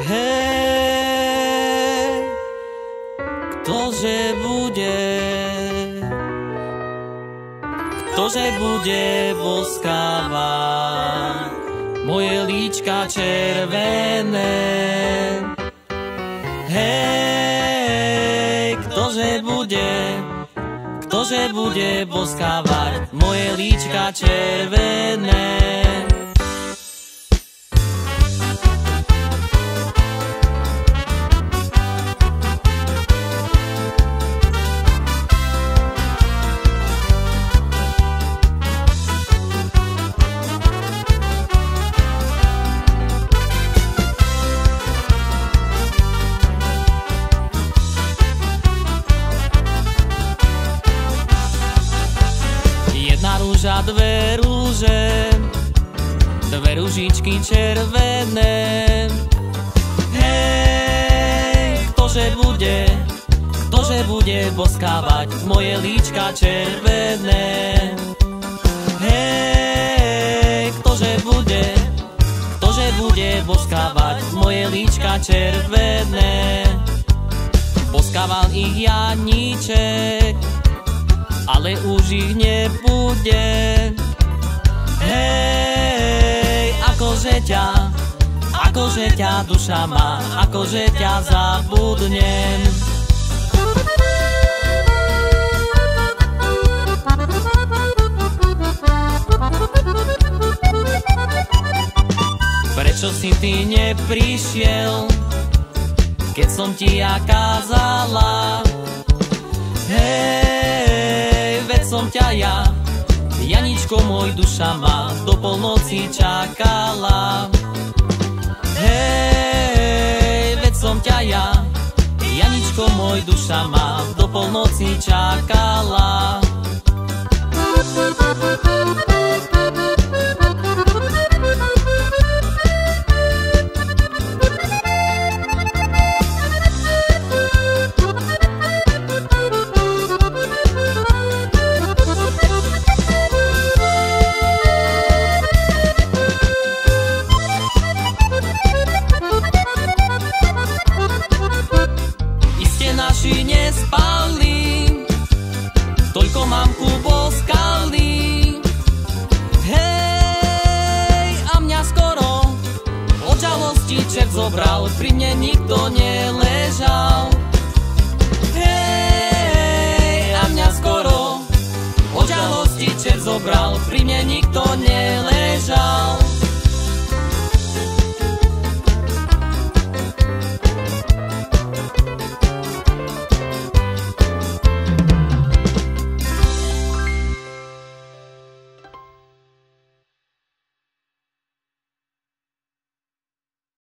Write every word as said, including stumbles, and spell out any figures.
Hej, ktože bude, ktože bude boskávať moje líčka červené. Hej, ktože bude, ktože bude boskávať moje líčka červené. Rúža, dve rúže, dve rúžičky červené. Hej, ktože bude, ktože bude boskávať moje líčka červené. Hej, ktože bude, ktože bude boskávať moje líčka červené. Boskával ich Janíček, ale už ich nebude. Hej, akože ťa, akože ťa duša má, akože ťa zabudnem. Prečo si ty neprišiel, keď som ti ja kázala? Hej, veď som ťa ja, Janičko môj, duša ma do polnoci čakala. Hej, veď som ťa ja, Janičko môj, duša ma do polnoci čakala. Naši nespali, toľko mamku boskali. Hej, a mňa skoro od žalosti čert zobral, pri mne nikto neležal. Hej, a mňa skoro od žalosti čert zobral, pri mne nikto neležal.